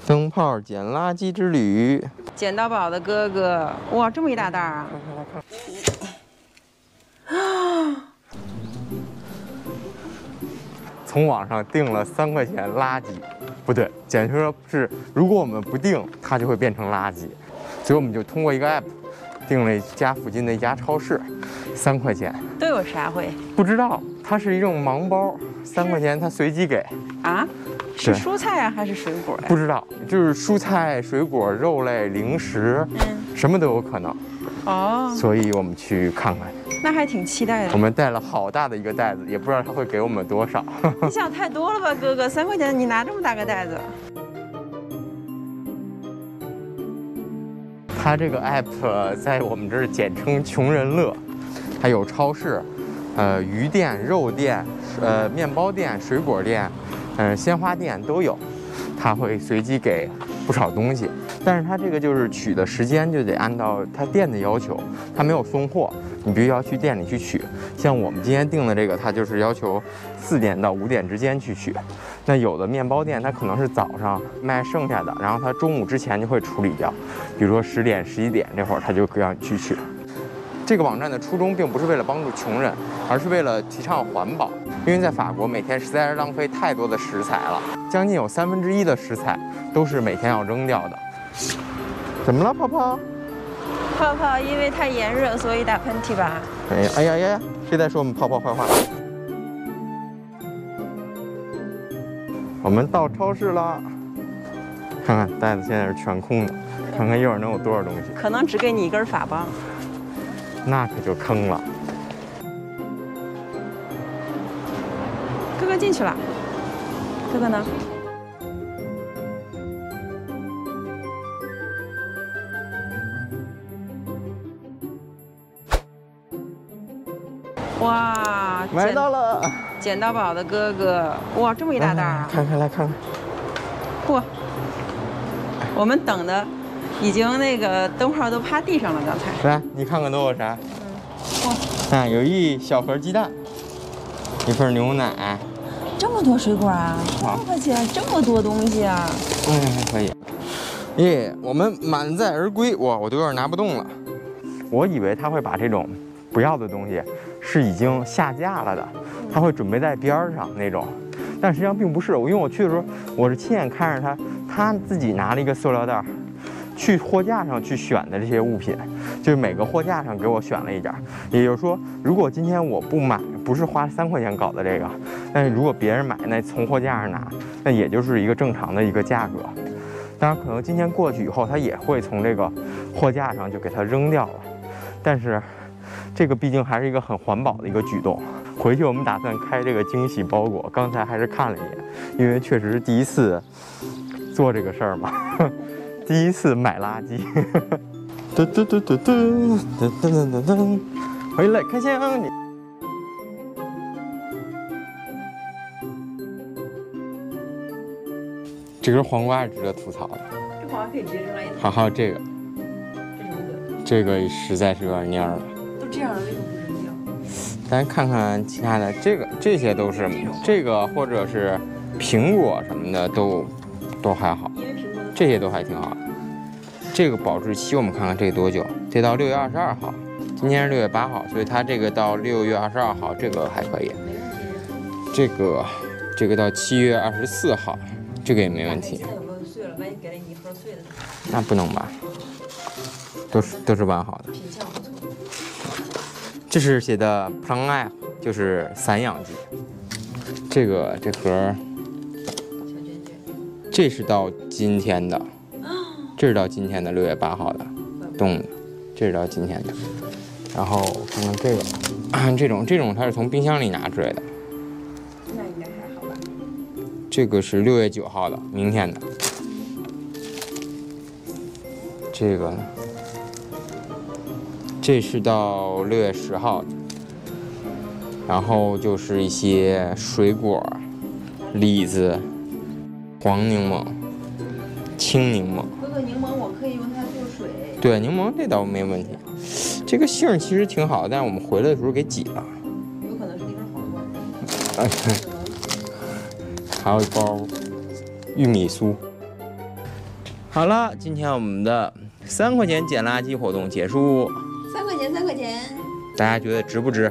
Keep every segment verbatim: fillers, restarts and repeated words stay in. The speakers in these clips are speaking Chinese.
灯泡捡垃圾之旅， 捡到宝的哥哥，哇，这么一大袋啊！啊！ 从网上订了三块钱垃圾，不对，简直说是，如果我们不订，它就会变成垃圾。所以我们就通过一个 app 订了家附近的一家超市，三块钱。 都有啥会？ 不知道，它是一种盲包，三块钱它随机给。 啊？是蔬菜啊还是水果呀？ 不知道，就是蔬菜、水果、肉类、零食，嗯，什么都有可能。哦。所以我们去看看。 那还挺期待的。 我们带了好大的一个袋子，也不知道他会给我们多少。 你想太多了吧，哥哥？三块钱你拿这么大个袋子？ 它这个 app 在我们这儿简称“穷人乐”，它有超市，呃，鱼店、肉店，呃，面包店、水果店，嗯、呃，鲜花店都有。它会随机给不少东西，但是它这个就是取的时间就得按照它店的要求，它没有送货，你必须要去店里去取。像我们今天订的这个，它就是要求四点到五点之间去取。那有的面包店它可能是早上卖剩下的，然后它中午之前就会处理掉，比如说十点、十一点这会儿，它就让你去取。这个网站的初衷并不是为了帮助穷人，而是为了提倡环保。因为在法国每天实在是浪费太多的食材了，将近有三分之一的食材都是每天要扔掉的。怎么了，泡泡？ 泡泡因为太炎热，所以打喷嚏吧？ 哎呀哎呀呀呀！谁在说我们泡泡坏话？我们到超市了，看看袋子现在是全空的，看看一会儿能有多少东西。 可能只给你一根法棒。 那可就坑了。 哥哥进去了，哥哥呢？哇， 买到了！ 捡到宝的哥哥，哇，这么一大袋啊！ 看看来看看， 嚯！我们等的已经那个灯泡都趴地上了，刚才。 来，你看看都有啥？ 嗯，哇！ 啊，有一小盒鸡蛋，一份牛奶。 这么多水果啊！八块钱，这么多东西啊！ 嗯，还可以。耶，我们满载而归。哇，我都有点拿不动了。我以为他会把这种不要的东西是已经下架了的，他会准备在边上那种，但实际上并不是。我因为我去的时候，我是亲眼看着他，他自己拿了一个塑料袋，去货架上去选的这些物品，就是每个货架上给我选了一点。也就是说，如果今天我不买，不是花三块钱搞的这个，但是如果别人买，那从货架上拿，那也就是一个正常的一个价格。当然，可能今天过去以后，他也会从这个货架上就给它扔掉了。但是，这个毕竟还是一个很环保的一个举动。回去我们打算开这个惊喜包裹，刚才还是看了一眼，因为确实是第一次做这个事儿嘛，第一次买垃圾。噔噔噔噔噔噔噔噔噔，回来开箱。这根黄瓜是值得吐槽的。 这黄瓜可以直接扔垃圾桶。 好，还有这个，这个实在是有点蔫了。 都这样了，为什么不扔掉？ 咱看看其他的，这个这些都是这个或者是苹果什么的都都还好，这些都还挺好的。这个保质期我们看看这多久？这到六月二十二号，今天是六月八号，所以它这个到六月二十二号，这个还可以。这个这个到七月二十四号，这个也没问题。那不能吧？都是都是完好的。这是写的 Plan 就是散养鸡。这个这盒，这是到今天的，这是到今天的六月八号的，冻的，这是到今天的。然后看看这个，啊、这种这种它是从冰箱里拿出来的。 那应该还好吧？ 这个是六月九号的，明天的。这个呢？这是到六月十号的，然后就是一些水果，李子、黄柠檬、青柠檬。 哥哥，柠檬我可以用它做水。 对，柠檬这倒没问题。这个杏其实挺好，但是我们回来的时候给挤了。 有可能是那根黄瓜。 哎，还有一包玉米酥。 好了，今天我们的三块钱捡垃圾活动结束。 三块钱，三块钱。 大家觉得值不值？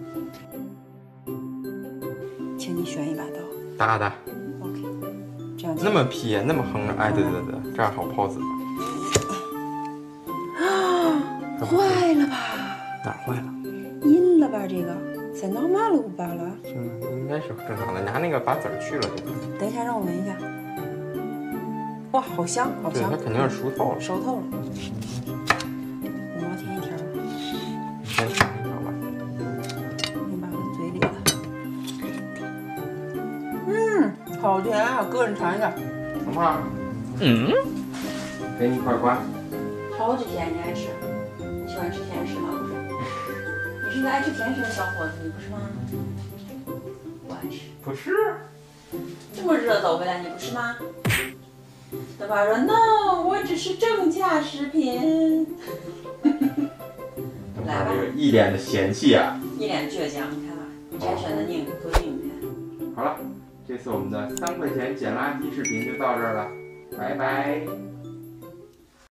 请你选一把刀。 大的。 OK。这样。 那么劈，那么横着，哎，对对对，这样好抛子。 啊！坏了吧？ 哪儿坏了？ 阴了吧？这个在闹马路罢了。 嗯，应该是正常的。拿那个把籽儿去了就可以。 等一下，让我闻一下。哇，好香，好香！ 对，它肯定是熟透了。 熟透了。五毛钱一条。 你先尝一条吧。 你把它嘴里的。嗯，好甜啊！哥，你尝一下。 什么？嗯。给你一块瓜。 超级甜，你爱吃？你喜欢吃甜食吗？不是。你是个爱吃甜食的小伙子，你不是吗？不爱吃。 不是。 这么热走回来，你不吃吗？对吧？说 no， 我只是正价食品。来吧。 这个一脸的嫌弃啊！ 一脸倔强，你看吧，你摘选的拧多拧开。 好了，这次我们的三块钱捡垃圾视频就到这儿了，拜拜。